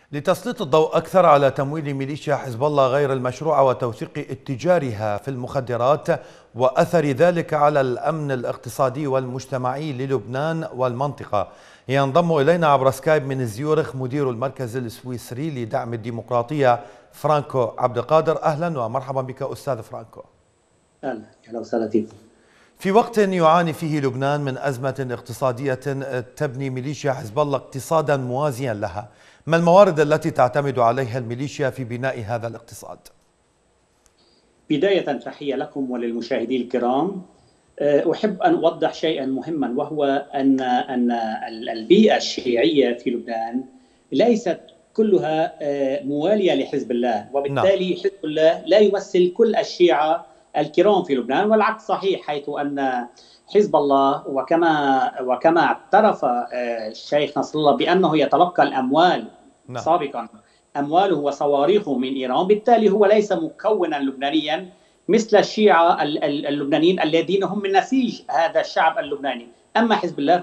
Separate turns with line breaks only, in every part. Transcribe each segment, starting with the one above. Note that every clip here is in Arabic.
لتسليط الضوء أكثر على تمويل ميليشيا حزب الله غير المشروعة وتوثيق اتجارها في المخدرات وأثر ذلك على الأمن الاقتصادي والمجتمعي للبنان والمنطقة، ينضم إلينا عبر سكايب من زيورخ مدير المركز السويسري لدعم الديمقراطية فرانكو عبد القادر. أهلا ومرحبا بك أستاذ فرانكو.
أهلا وسهلا فيكم.
في وقت يعاني فيه لبنان من أزمة اقتصادية تبني ميليشيا حزب الله اقتصادا موازيا لها، ما الموارد التي تعتمد عليها الميليشيا في بناء هذا الاقتصاد؟
بداية تحية لكم وللمشاهدين الكرام. أحب أن أوضح شيئا مهما، وهو أن البيئة الشيعية في لبنان ليست كلها موالية لحزب الله، وبالتالي حزب الله لا يمثل كل الشيعة الكرام في لبنان، والعكس صحيح، حيث أن حزب الله وكما اعترف الشيخ نصر الله بأنه يتلقى الأموال سابقا، أمواله وصواريخه من إيران، بالتالي هو ليس مكونا لبنانيا مثل الشيعة اللبنانيين الذين هم من نسيج هذا الشعب اللبناني. أما حزب الله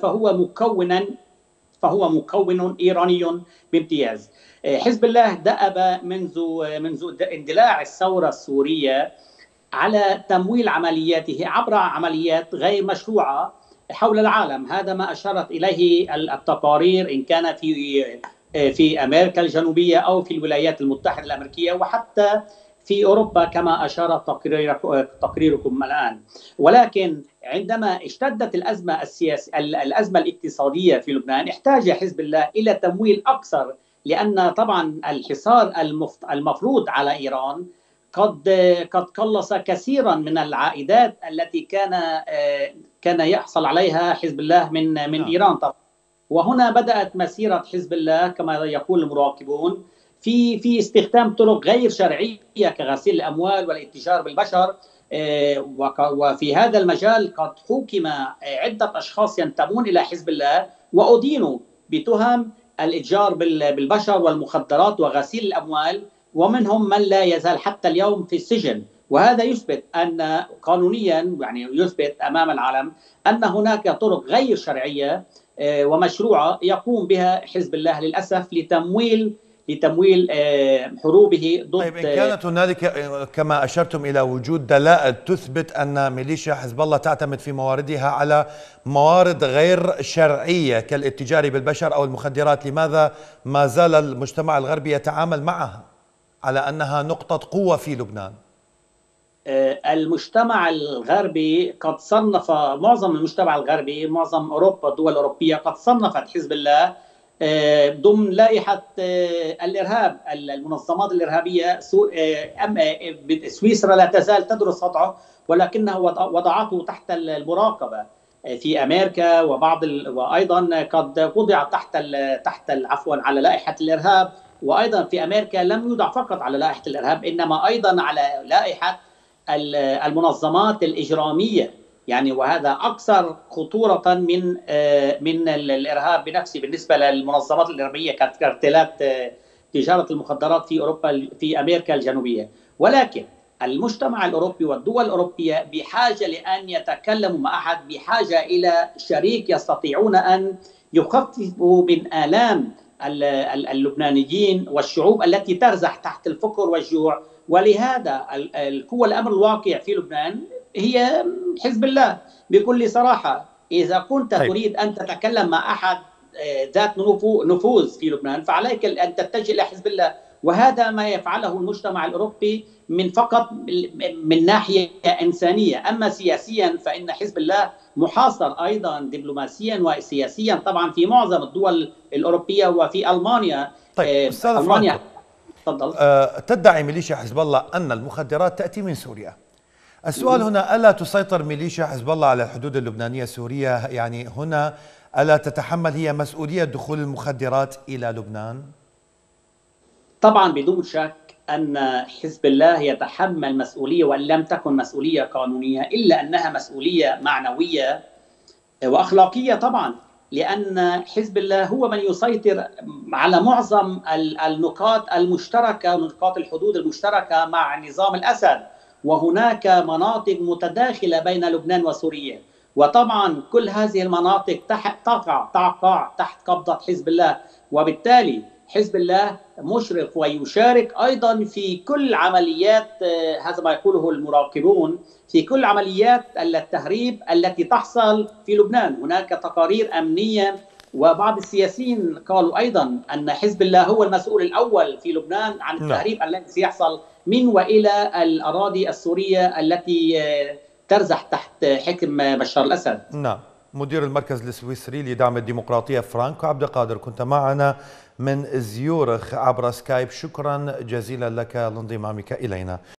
فهو مكون إيراني بامتياز. حزب الله دأب منذ اندلاع الثورة السورية على تمويل عملياته عبر عمليات غير مشروعة حول العالم. هذا ما أشارت إليه التقارير، إن كان في أمريكا الجنوبية أو في الولايات المتحدة الأمريكية، وحتى في أوروبا كما أشار تقريركم الآن. ولكن عندما اشتدت الأزمة الاقتصادية في لبنان، احتاج حزب الله إلى تمويل أكثر، لأن طبعا الحصار المفروض على إيران قد قلص كثيرا من العائدات التي كان يحصل عليها حزب الله من إيران طبعا. وهنا بدأت مسيرة حزب الله كما يقول المراقبون في استخدام طرق غير شرعية كغسيل الأموال والاتجار بالبشر. وفي هذا المجال قد حُكم عدة أشخاص ينتمون إلى حزب الله وأدينوا بتهم الاتجار بالبشر والمخدرات وغسيل الأموال، ومنهم من لا يزال حتى اليوم في السجن. وهذا يثبت أن قانونيا، يعني يثبت أمام العالم أن هناك طرق غير شرعية ومشروعة يقوم بها حزب الله للأسف لتمويل حروبه ضد.
طيب، إن كانت هنالك كما أشرتم إلى وجود دلائل تثبت أن ميليشيا حزب الله تعتمد في مواردها على موارد غير شرعية كالاتجار بالبشر أو المخدرات، لماذا ما زال المجتمع الغربي يتعامل معها على أنها نقطة قوة في لبنان؟
المجتمع الغربي قد صنف، معظم المجتمع الغربي، معظم أوروبا، الدول الأوروبية قد صنفت حزب الله ضمن لائحة الإرهاب، المنظمات الإرهابية. سويسرا لا تزال تدرس وضعه، ولكنها وضعته تحت المراقبة في أمريكا، وأيضا قد وضع تحت عفوا على لائحة الإرهاب. وأيضا في أمريكا لم يوضع فقط على لائحة الإرهاب، إنما أيضا على لائحة المنظمات الإجرامية، يعني وهذا أكثر خطورة من الإرهاب بنفسه بالنسبة للمنظمات الإرهابية كارتيلات تجارة المخدرات في أوروبا، في أمريكا الجنوبية. ولكن المجتمع الأوروبي والدول الأوروبية بحاجة لأن يتكلموا مع أحد، بحاجة إلى شريك يستطيعون أن يخففوا من آلام اللبنانيين والشعوب التي ترزح تحت الفقر والجوع. ولهذا القوى الأمر الواقع في لبنان هي حزب الله بكل صراحة. إذا كنت تريد أن تتكلم مع أحد ذات نفوذ في لبنان، فعليك أن تتجه إلى حزب الله، وهذا ما يفعله المجتمع الأوروبي من ناحية إنسانية. أما سياسيا فإن حزب الله محاصر أيضا دبلوماسيا وسياسيا طبعا في معظم الدول الأوروبية وفي ألمانيا.
طيب أستاذ ألمانيا، تفضل. تدعي ميليشيا حزب الله أن المخدرات تأتي من سوريا. السؤال هنا، ألا تسيطر ميليشيا حزب الله على الحدود اللبنانية السورية؟ يعني هنا ألا تتحمل هي مسؤولية دخول المخدرات إلى لبنان؟
طبعا بدون شك أن حزب الله يتحمل مسؤولية، وإن لم تكن مسؤولية قانونية إلا أنها مسؤولية معنوية وأخلاقية طبعا، لأن حزب الله هو من يسيطر على معظم النقاط المشتركة ونقاط الحدود المشتركة مع نظام الأسد، وهناك مناطق متداخلة بين لبنان وسوريا، وطبعا كل هذه المناطق تقع تحت قبضة حزب الله. وبالتالي حزب الله مشرف ويشارك أيضا في كل عمليات، هذا ما يقوله المراقبون، في كل عمليات التهريب التي تحصل في لبنان. هناك تقارير أمنية وبعض السياسيين قالوا أيضا أن حزب الله هو المسؤول الأول في لبنان عن التهريب الذي سيحصل من وإلى الأراضي السورية التي ترزح تحت حكم بشار الأسد.
نعم. مدير المركز السويسري لدعم الديمقراطية فرانكو عبد القادر، كنت معنا من زيورخ عبر سكايب. شكرا جزيلا لك لانضمامك إلينا.